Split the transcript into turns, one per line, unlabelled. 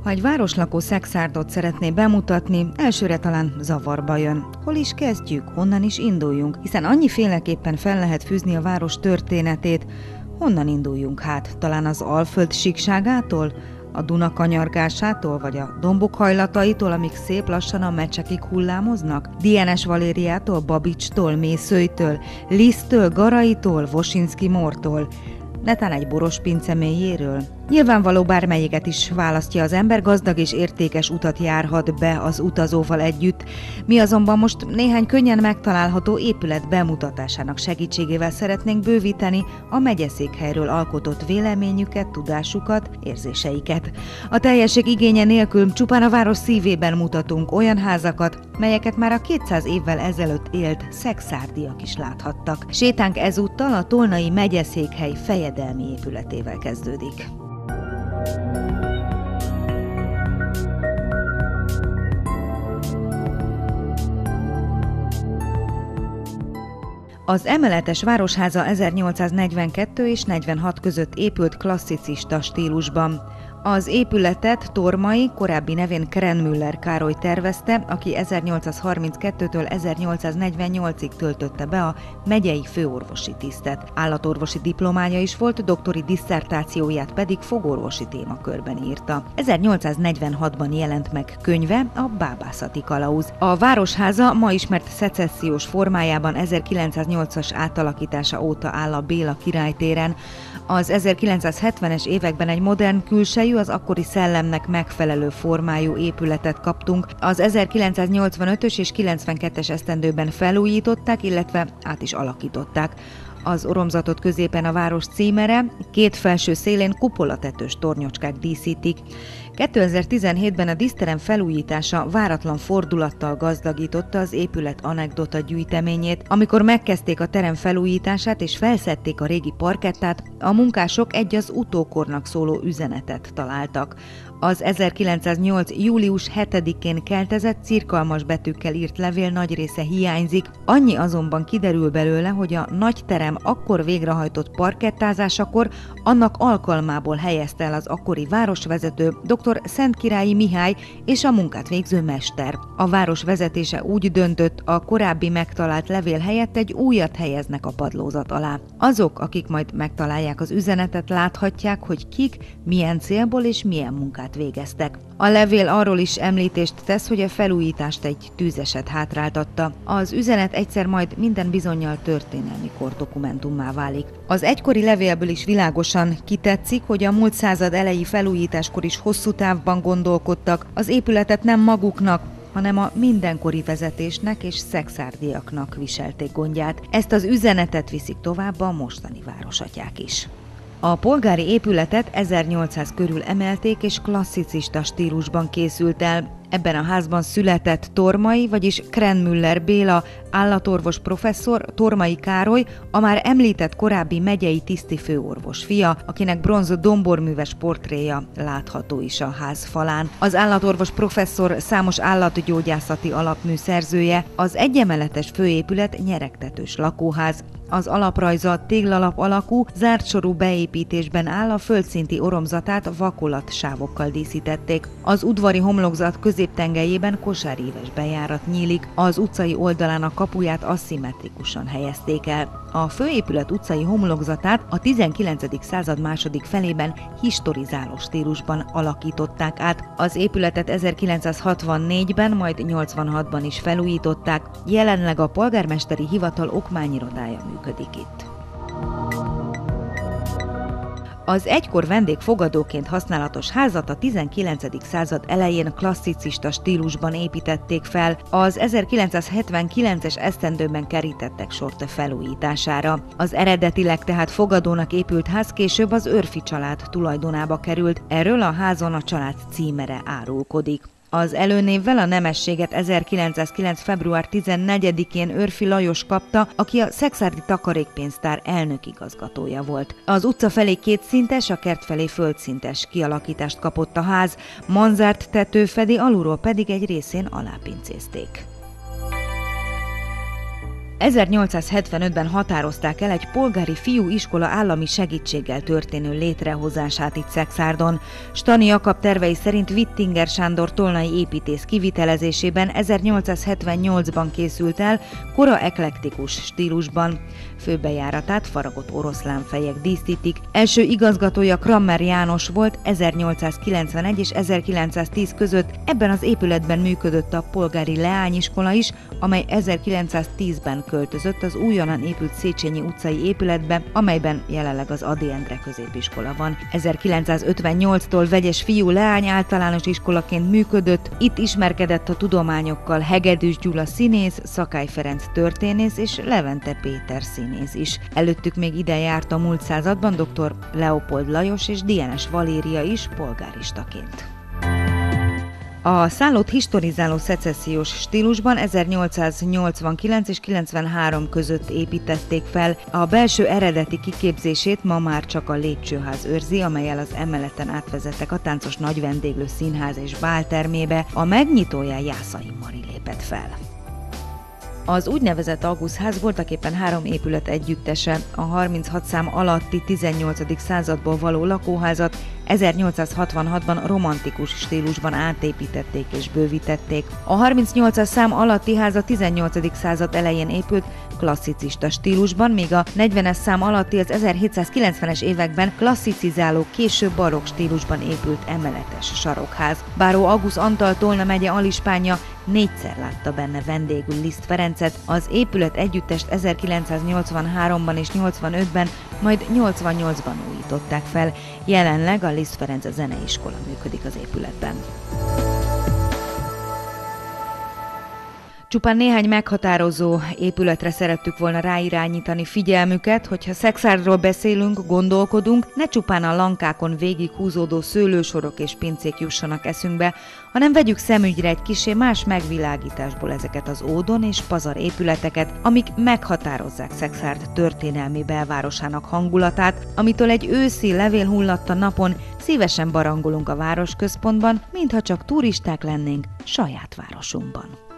Ha egy városlakó Szekszárdat szeretné bemutatni, elsőre talán zavarba jön. Hol is kezdjük, honnan is induljunk, hiszen annyiféleképpen fel lehet fűzni a város történetét. Honnan induljunk hát? Talán az Alföld síkságától? A Duna kanyargásától, vagy a dombok hajlataitól, amik szép lassan a Mecsekig hullámoznak? Dienes Valériától, Babicstól, Mészőytől, Lisztől, Garaitól, Vosinski Mórtól? Netán egy boros pince mélyéről? Nyilvánvaló, bármelyiket is választja az ember, gazdag és értékes utat járhat be az utazóval együtt. Mi azonban most néhány könnyen megtalálható épület bemutatásának segítségével szeretnénk bővíteni a megyeszékhelyről alkotott véleményüket, tudásukat, érzéseiket. A teljesség igénye nélkül csupán a város szívében mutatunk olyan házakat, melyeket már a 200 évvel ezelőtt élt szekszárdiak is láthattak. Sétánk ezúttal a Tolnai megyeszékhely fejedelmi épületével kezdődik. Az emeletes városháza 1842 és 46 között épült klasszicista stílusban. Az épületet Tormai, korábbi nevén Krenmüller Károly tervezte, aki 1832-től 1848-ig töltötte be a megyei főorvosi tisztet. Állatorvosi diplomája is volt, doktori disszertációját pedig fogorvosi témakörben írta. 1846-ban jelent meg könyve, a Bábászati kalauz. A városháza ma ismert szecessziós formájában 1908-as átalakítása óta áll a Béla királytéren. Az 1970-es években egy modern külsejű, az akkori szellemnek megfelelő formájú épületet kaptunk. Az 1985-ös és 92-es esztendőben felújították, illetve át is alakították. Az oromzatot középen a város címere, két felső szélén kupolatetős tornyocskák díszítik. 2017-ben a díszterem felújítása váratlan fordulattal gazdagította az épület anekdota gyűjteményét. Amikor megkezdték a terem felújítását és felszedték a régi parkettát, a munkások egy az utókornak szóló üzenetet találtak. Az 1908. július 7-én keltezett cirkalmas betűkkel írt levél nagy része hiányzik, annyi azonban kiderül belőle, hogy a nagy terem akkor végrehajtott parkettázásakor annak alkalmából helyezte el az akkori városvezető, dr. Szentkirályi Mihály és a munkát végző mester. A város vezetése úgy döntött, a korábbi megtalált levél helyett egy újat helyeznek a padlózat alá. Azok, akik majd megtalálják az üzenetet, láthatják, hogy kik, milyen célból és milyen munkát végeztek. A levél arról is említést tesz, hogy a felújítást egy tűzeset hátráltatta. Az üzenet egyszer majd minden bizonnyal történelmi kordokumentummá válik. Az egykori levélből is világosan kitetszik, hogy a múlt század elejé felújításkor is hosszú távban gondolkodtak, az épületet nem maguknak, hanem a mindenkori vezetésnek és szekszárdiaknak viselték gondját. Ezt az üzenetet viszik tovább a mostani városatyák is. A polgári épületet 1800 körül emelték és klasszicista stílusban készült el. Ebben a házban született Tormai, vagyis Krenmüller Béla, állatorvos professzor, Tormai Károly, a már említett korábbi megyei tiszti főorvos fia, akinek bronz domborműves portréja látható is a ház falán. Az állatorvos professzor számos állatgyógyászati alapmű szerzője, az egyemeletes főépület nyeregtetős lakóház. Az alaprajza téglalap alakú, zárt sorú beépítésben áll, a földszinti oromzatát vakolatsávokkal díszítették. Az udvari homlokzat középtengelyében kosáríves bejárat nyílik, az utcai oldalán a kapuját aszimmetrikusan helyezték el. A főépület utcai homlokzatát a 19. század második felében historizáló stílusban alakították át. Az épületet 1964-ben, majd 86-ban is felújították, jelenleg a polgármesteri hivatal okmányirodája működik itt. Az egykor vendégfogadóként használatos házat a 19. század elején klasszicista stílusban építették fel, az 1979-es esztendőben kerítettek sort a felújítására. Az eredetileg tehát fogadónak épült ház később az Örffy család tulajdonába került, erről a házon a család címere árulkodik. Az előnévvel a nemességet 1909. február 14-én Örffy Lajos kapta, aki a szekszárdi takarékpénztár elnökigazgatója volt. Az utca felé kétszintes, a kert felé földszintes kialakítást kapott a ház, manzárt tető fedi, alulról pedig egy részén alápincézték. 1875-ben határozták el egy polgári fiúiskola állami segítséggel történő létrehozását itt Szexárdon. Stani Jakab tervei szerint Vittinger Sándor tolnai építész kivitelezésében 1878-ban készült el, kora eklektikus stílusban. Főbejáratát faragott oroszlánfejek díszítik. Első igazgatója Krammer János volt, 1891 és 1910 között ebben az épületben működött a polgári leányiskola is, amely 1910-ben költözött az újonnan épült Széchenyi utcai épületbe, amelyben jelenleg az Ady Endre középiskola van. 1958-tól vegyes fiú-leány általános iskolaként működött, itt ismerkedett a tudományokkal Hegedűs Gyula színész, Szakály Ferenc történész és Levente Péter színész is. Előttük még ide járt a múlt században dr. Leopold Lajos és Dienes Valéria is polgáristaként. A szállót historizáló szecessziós stílusban 1889 és 93 között építették fel. A belső eredeti kiképzését ma már csak a lépcsőház őrzi, amellyel az emeleten átvezettek a táncos nagyvendéglő színház és báltermébe. A megnyitóján Jászai Mari lépett fel. Az úgynevezett Auguszt-ház voltaképpen 3 épület együttese. A 36 szám alatti 18. századból való lakóházat 1866-ban romantikus stílusban átépítették és bővítették. A 38-as szám alatti ház a 18. század elején épült klasszicista stílusban, míg a 40-es szám alatti az 1790-es években klasszicizáló, később barokk stílusban épült emeletes sarokház. Báró Auguszt Antal Tolna megye alispánja 4-szer látta benne vendégül Liszt Ferencet, az épület együttest 1983-ban és 85-ben, majd 88-ban újították fel. Jelenleg a Liszt Ferenc zeneiskola működik az épületben. Csupán néhány meghatározó épületre szerettük volna ráirányítani figyelmüket, hogyha Szexárdról beszélünk, gondolkodunk, ne csupán a lankákon végig húzódó szőlősorok és pincék jussanak eszünkbe, hanem vegyük szemügyre egy kissé más megvilágításból ezeket az ódon és pazar épületeket, amik meghatározzák Szexárd történelmi belvárosának hangulatát, amitől egy őszi levélhullatta napon szívesen barangolunk a városközpontban, mintha csak turisták lennénk saját városunkban.